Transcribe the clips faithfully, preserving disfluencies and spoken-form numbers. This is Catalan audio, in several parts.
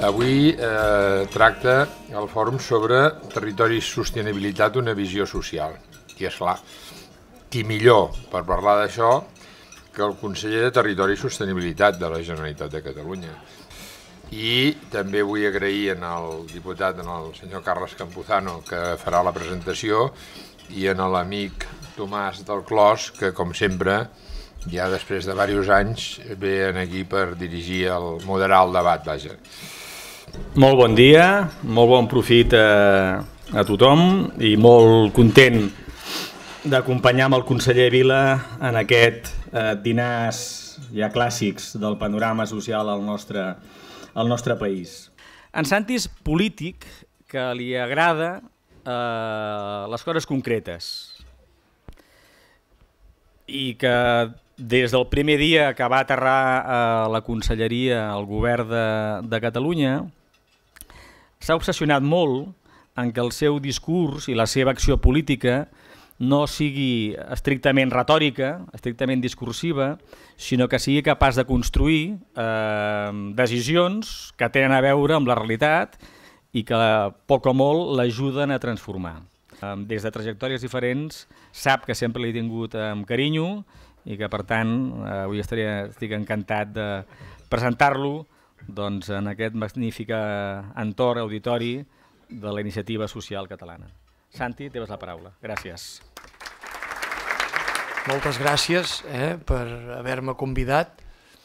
Avui eh, tracta el fòrum sobre territori i sostenibilitat, una visió social. I esclar, qui millor per parlar d'això que el conseller de Territori i Sostenibilitat de la Generalitat de Catalunya. I també vull agrair al diputat, al senyor Carles Campuzano, que farà la presentació, i a l'amic Tomàs del Clos, que com sempre, ja després de diversos anys, ve aquí per dirigir, el moderar el debat, vaja. Molt bon dia, molt bon profit a, a tothom i molt content d'acompanyar amb el conseller Vila en aquest eh, dinars ja clàssics del panorama social al nostre, al nostre país. En Santi és polític que li agrada eh, les coses concretes i que des del primer dia que va aterrar a la conselleria al govern de, de Catalunya s'ha obsessionat molt en que el seu discurs i la seva acció política no sigui estrictament retòrica, estrictament discursiva, sinó que sigui capaç de construir eh, decisions que tenen a veure amb la realitat i que poc o molt l'ajuden a transformar. Eh, des de trajectòries diferents sap que sempre l'he tingut amb carinyo i que per tant eh, avui estaria, estic encantat de presentar-lo doncs, en aquest magnífic entorn auditori de la Iniciativa Social Catalana. Santi, teves la paraula. Gràcies. Moltes gràcies eh, per haver-me convidat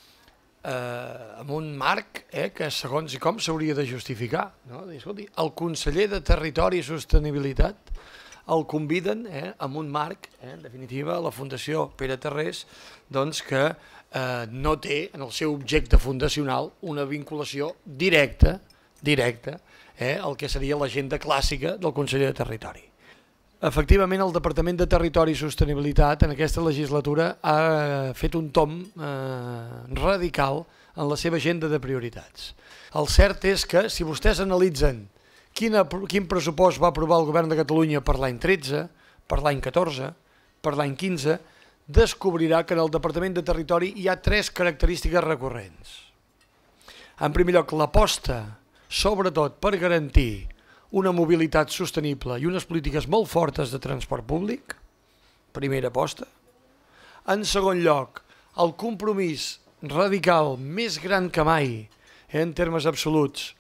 eh, amb un marc eh, que segons i com s'hauria de justificar. No? Escolti, el conseller de Territori i Sostenibilitat el conviden eh, amb un marc, eh, en definitiva, la Fundació Pere Tarrés, doncs, que eh, no té en el seu objecte fundacional una vinculació directa, directa eh, al que seria l'agenda clàssica del conseller de Territori. Efectivament, el Departament de Territori i Sostenibilitat en aquesta legislatura ha fet un tom eh, radical en la seva agenda de prioritats. El cert és que, si vostès analitzen Quina, quin pressupost va aprovar el govern de Catalunya per l'any tretze, per l'any catorze, per l'any quinze, descobrirà que en el Departament de Territori hi ha tres característiques recurrents. En primer lloc, l'aposta, sobretot per garantir una mobilitat sostenible i unes polítiques molt fortes de transport públic, primera aposta. En segon lloc, el compromís radical més gran que mai, en termes absoluts,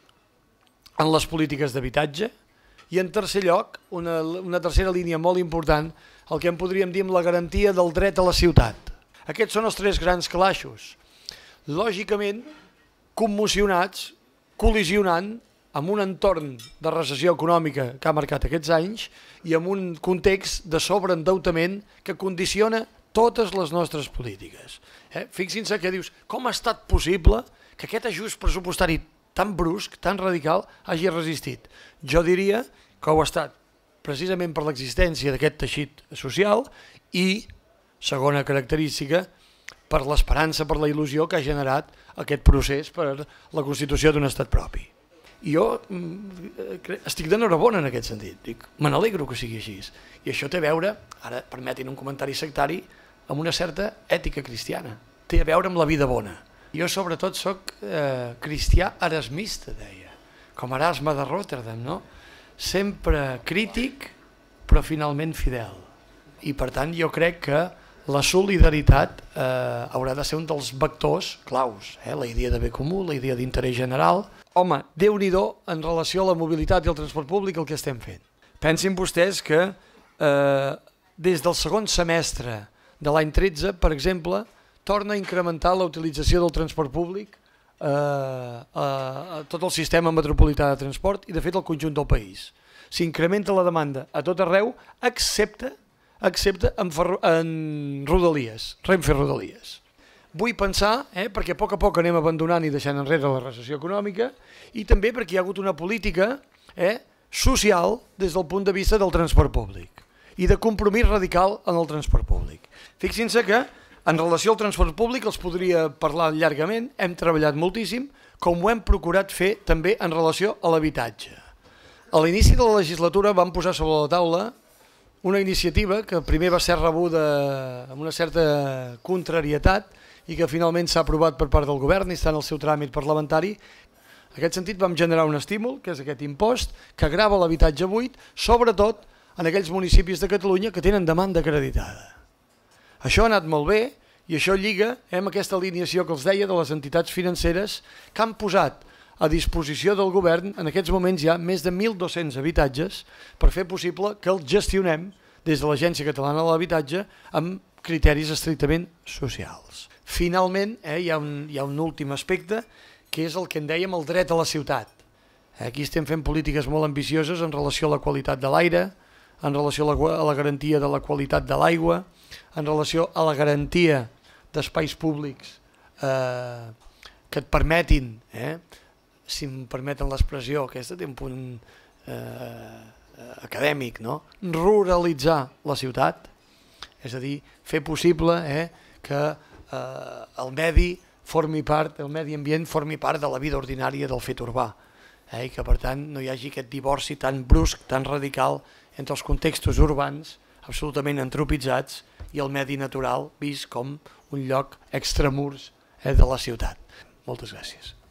en les polítiques d'habitatge, i en tercer lloc, una, una tercera línia molt important, el que en podríem dir amb la garantia del dret a la ciutat. Aquests són els tres grans calaixos. Lògicament, commocionats, col·lisionant amb un entorn de recessió econòmica que ha marcat aquests anys i amb un context de sobreendeutament que condiciona totes les nostres polítiques. Eh? Fixin-se que dius, com ha estat possible que aquest ajust pressupostari tan brusc, tan radical, hagi resistit? Jo diria que ho ha estat precisament per l'existència d'aquest teixit social i, segona característica, per l'esperança, per la il·lusió que ha generat aquest procés per la constitució d'un estat propi. I jo estic d'enhorabona en aquest sentit, me n'alegro que sigui així. I això té a veure, ara permetin un comentari sectari, amb una certa ètica cristiana. Té a veure amb la vida bona. Jo sobretot soc eh, cristià erasmista, deia, com Erasme de Rotterdam, no? Sempre crític, però finalment fidel. I per tant jo crec que la solidaritat eh, haurà de ser un dels vectors claus, eh? La idea de bé comú, la idea d'interès general. Home, Déu-n'hi-do en relació a la mobilitat i el transport públic el que estem fent. Pensin vostès que eh, des del segon semestre de l'any tretze, per exemple, torna a incrementar la utilització del transport públic eh, a, a tot el sistema metropolità de transport i de fet al conjunt del país. S'incrementa la demanda a tot arreu, excepte, excepte en, en Rodalies, Renfe Rodalies. Vull pensar, eh, perquè a poc a poc anem abandonant i deixant enrere la recessió econòmica i també perquè hi ha hagut una política eh, social des del punt de vista del transport públic i de compromís radical en el transport públic. Fixin-se que en relació al transport públic els podria parlar llargament, hem treballat moltíssim, com ho hem procurat fer també en relació a l'habitatge. A l'inici de la legislatura vam posar sobre la taula una iniciativa que primer va ser rebuda amb una certa contrarietat i que finalment s'ha aprovat per part del govern i està en el seu tràmit parlamentari, En aquest sentit vam generar un estímul, que és aquest impost, que grava l'habitatge buit, sobretot en aquells municipis de Catalunya que tenen demanda acreditada. Això ha anat molt bé i això lliga eh, amb aquesta alineació que els deia de les entitats financeres que han posat a disposició del govern, en aquests moments hi ha més de mil dos-cents habitatges per fer possible que els gestionem des de l'Agència Catalana de l'Habitatge amb criteris estrictament socials. Finalment, eh, hi ha un, hi ha un últim aspecte, que és el que en dèiem el dret a la ciutat. Aquí estem fent polítiques molt ambicioses en relació a la qualitat de l'aire, en relació a la, a la garantia de la qualitat de l'aigua, en relació a la garantia d'espais públics eh, que et permetin, eh, si em permeten l'expressió, aquesta té un punt eh, acadèmic, no? Ruralitzar la ciutat, és a dir, fer possible eh, que eh, el medi formi part, el medi ambient formi part de la vida ordinària del fet urbà, eh, i que per tant no hi hagi aquest divorci tan brusc, tan radical entre els contextos urbans absolutament antropitzats i el medi natural vist com un lloc extramurs eh, de la ciutat. Moltes gràcies.